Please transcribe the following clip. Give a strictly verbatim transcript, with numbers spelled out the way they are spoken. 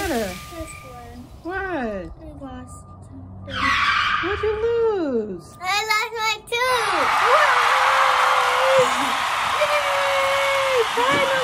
matter? This one. What? I lost something. What'd you lose? I lost my tooth. Yay! Finally!